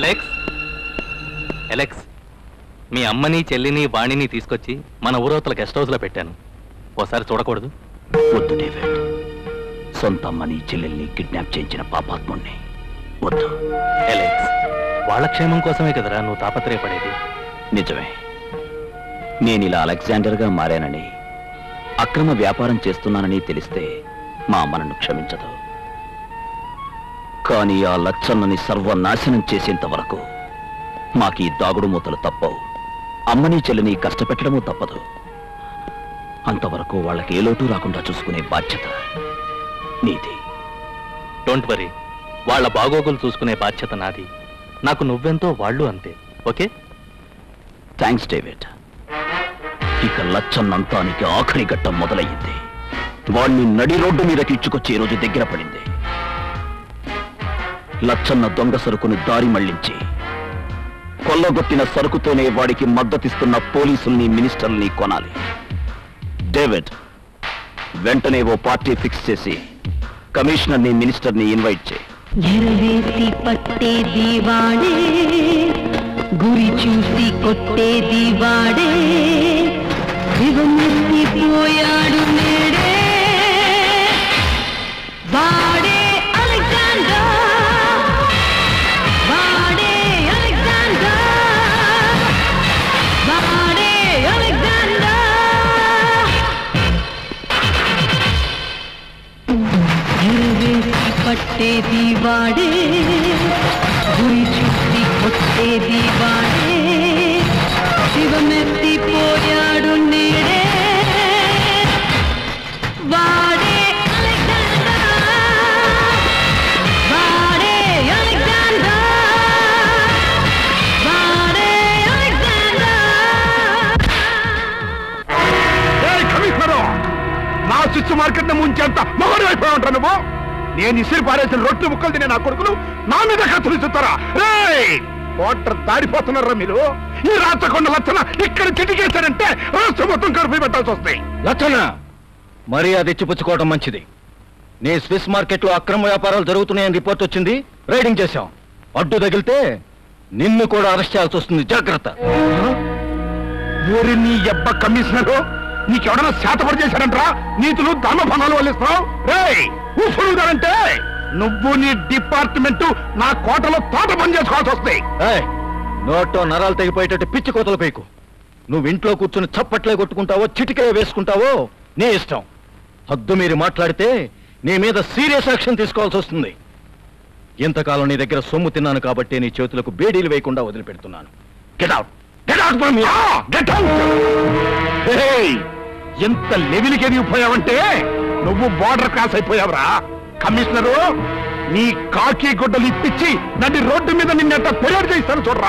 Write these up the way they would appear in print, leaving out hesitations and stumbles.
Alex Alex, మీ అమ్మని చెల్లిని వాణిని తీసుకొచ్చి మన ఊరవతల గెస్ట్ హౌస్లో పెట్టాను. ఓసారి చూడకూడదు? వద్దు డేవిడ్, సొంత అమ్మని చెల్లెల్ని కిడ్నాప్ చేయించిన పాపాత్ముణ్ణి వద్దు. ఎలెక్స్, వాళ్ళ క్షేమం కోసమే కదరా నువ్వు తాపత్రయపడేది. నిజమే, నేను ఇలా అలెగ్జాండర్గా మారానని, అక్రమ వ్యాపారం చేస్తున్నానని తెలిస్తే మా అమ్మ నన్ను క్షమించదు. కానీ ఆ లచ్చన్నని సర్వనాశనం చేసేంత వరకు మాకీ దాగుడు మూతలు తప్పవు. అమ్మని చెల్లిని కష్టపెట్టడమూ తప్పదు. అంతవరకు వాళ్ళకి ఏ లోటు రాకుండా చూసుకునే బాధ్యత నీది. డోంట్ వరీ, వాళ్ళ బాగోగులు చూసుకునే బాధ్యత నాది. నాకు నువ్వెంతో వాళ్ళు అంతే. ఓకే? Thanks David. ఇక లచ్చన్నంతానికి ఆఖరి ఘట్టం మొదలయ్యింది. వాణ్ణి నడి రోడ్డు మీదకి ఇచ్చుకొచ్చే రోజు దగ్గర పడింది. లచ్చన్న దొంగ సరుకుని దారి మళ్లించి కొల్లగొట్టిన సరుకుతోనే వాడికి మద్దతిస్తున్న పోలీసుల్ని, మినిస్టర్ని కొనాలి. డేవిడ్, వెంటనే ఓ పార్టీ ఫిక్స్ చేసి కమిషనర్ని, మినిస్టర్ని ఇన్వైట్ చేయి. ఎరవేసి పట్టేది వాడే, గురి చూసి కొట్టేది వాడే, దిగమెత్తిపోయాడు నేడే వాడే అలెగ్జాండర్, వాడే అలెగ్జాండర్, వాడే అలెగ్జాండర్. ఎరవేసి పట్టేది వాడే, గురి చూసి కొట్టేది వాడే, శివమెత్తిపోయాడు నేడే వాడే అలెగ్జాండర్, వాడే అలెగ్జాండర్, వాడే అలెగ్జాండర్. నా స్విచ్ మార్కెట్ ముంచేంత మొగడు అయిపోయి ఉంటాను నువ్వు. నేను ఇసిరి పారేసిన రొట్టె ముక్కలు తినే నా కొడుకులు నా మీద కత్తులు ఇస్తారా? వాటర్ దాడిపోతున్నారా మీరు? ఈ రాచకొండ లచ్చన ఇక్కడ చిటికేశారంటే రాష్ట్రం మొత్తం కడుపు పెట్టాల్సి వస్తాయి. లచ్చన, మరీ అది ఇచ్చిపుచ్చుకోవడం మంచిది. నీ స్విస్ మార్కెట్లో అక్రమ వ్యాపారాలు జరుగుతున్నాయని రిపోర్ట్ వచ్చింది, రైడింగ్ చేశాం. అడ్డు తగిలితే నిన్ను కూడా అరెస్ట్ చేయాల్సి వస్తుంది, జాగ్రత్త. ఊరి నీ ఎబ్బ కమిషనరు నీకెవడన్నా శాతపడి చేశారంటరా? నీతులు ధర్మఫలాలు వల్లిస్తావు. ఊసులుగానంటే నువ్వు నీ డిపార్ట్మెంట్ నా కోటలో తోట పని చేసుకోవాల్సి వస్తాయి. నోట్లో నరాలు తెగిపోయేటట్టు పిచ్చి కోతలు పైకు. నువ్వు ఇంట్లో కూర్చుని చప్పట్లే కొట్టుకుంటావో, చిటికే వేసుకుంటావో నీ ఇష్టం. హద్దు మీరు మాట్లాడితే నీ మీద సీరియస్ యాక్షన్ తీసుకోవాల్సి వస్తుంది. ఇంతకాలం నీ దగ్గర సొమ్ము తిన్నాను కాబట్టి నీ చేతులకు బేడీలు వేయకుండా వదిలిపెడుతున్నాను. Get out, get out from here, get out. ఎంత లెవెల్కి ఎదిగిపోయావంటే నువ్వు బార్డర్ క్రాస్ అయిపోయావురా. కమిషనరు నీ కాకి గుడ్డలు ఇప్పించి నడి రోడ్డు మీద నిన్నెంత పెరేడ్ చేయిస్తాను చూడరా.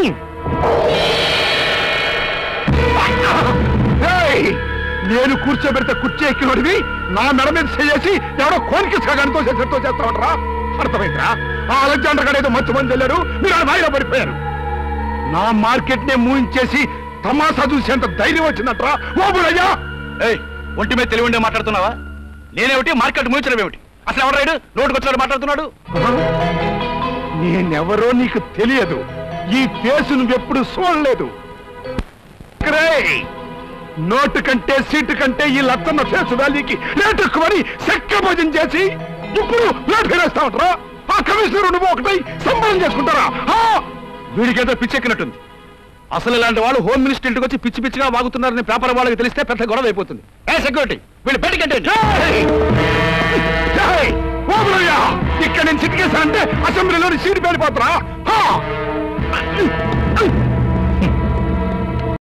నేను కూర్చోబెడితే కుర్చీ ఎక్కినోడివి నా మెడ మీద చేసి ఎవడో కోనికి సగానితో చేస్తామంటారా? అర్థమైందిరా? ఆ అలెగ్జాండర్ గారు ఏదో మంచి మంది వెళ్ళారు, మీరు ఆ వాయిదా పడిపోయారు. నా మార్కెట్ నే మూయించేసి తమాషా చూసేంత ధైర్యం వచ్చిందంటరా ఓబులయ్యా? ఒంటి మీద తెలివి మాట్లాడుతున్నావా? నేనేమిటి మార్కెట్ మూయించడమేమిటి? అసలు ఎవరు రైడు నోటుకొచ్చినాడు మాట్లాడుతున్నాడు? నేనెవరో నీకు తెలియదు. ఈ ఫేసు నువ్వెప్పుడు చూడలేదు. నోటు కంటే సీటు కంటే ఈ లచ్చన్న ఫేసు వాల్యూకి రేటు ఎక్కువని సెక్క భోజనం చేసి ఇప్పుడు రేటు ఫేరేస్తా ఉంటారా? ఆ కమిషనర్ నువ్వు ఒకటై సంబరం చేసుకుంటారా? వీడికేదో పిచ్చెక్కినట్టుంది. అసలు ఇలాంటి వాళ్ళు హోమ్ మినిస్టర్ ఇంటికి వచ్చి పిచ్చి పిచ్చిగా వాగుతున్నారని పేపర్ వాళ్ళకి తెలిస్తే పెద్ద గొడవ అయిపోతుంది. సెక్యూరిటీ వీళ్ళు పెట్టికంటే ఇక్కడ నేను చిటికేశానంటే అసెంబ్లీలోని సీటు పేలిపోతురా?